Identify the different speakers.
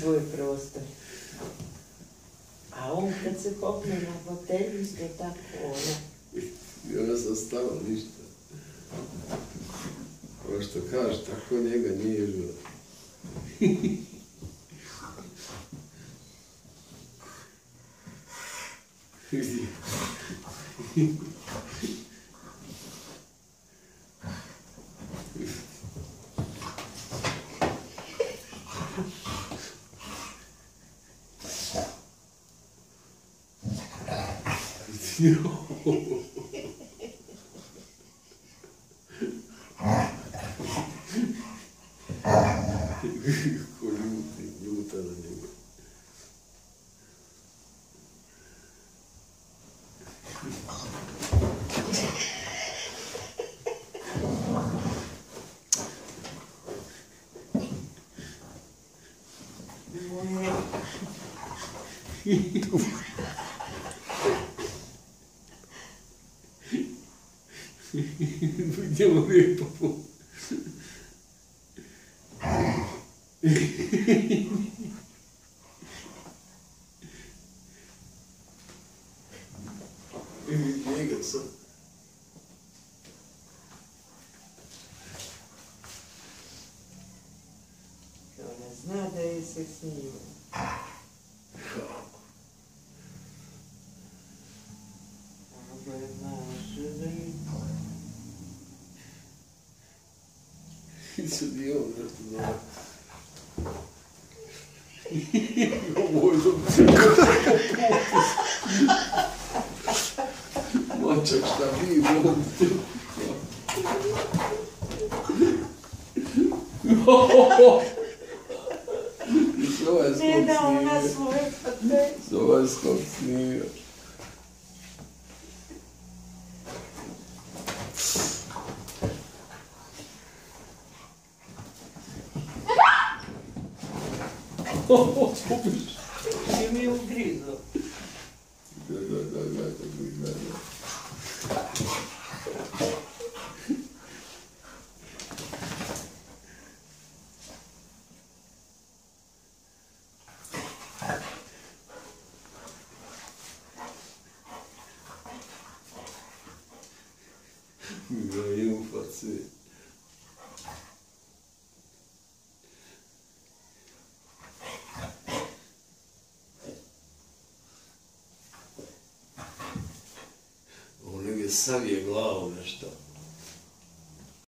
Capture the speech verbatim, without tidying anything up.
Speaker 1: svoj prostor. A on kad se popne na fotelju isto tako ono.
Speaker 2: I ona sam stala ništa. Ovo što kaže, tako njega nije žila. Vidi. Ko ljuti, ljuta na njega. Idemo lijepo. Njega sam.
Speaker 1: Ona zna da je se snima. Ovo je naša da je...
Speaker 2: I sad i on nešto zove. Ovo je dobro. Mačak šta bi vodite.
Speaker 1: Ne da ona svoje fotelje.
Speaker 2: Zove skok snima. Ovo skupiš.
Speaker 1: I mi ugrizo.
Speaker 2: Da, da, da, da, da, da, da. Ja imam face. Ovo negdje savije glavu nešto.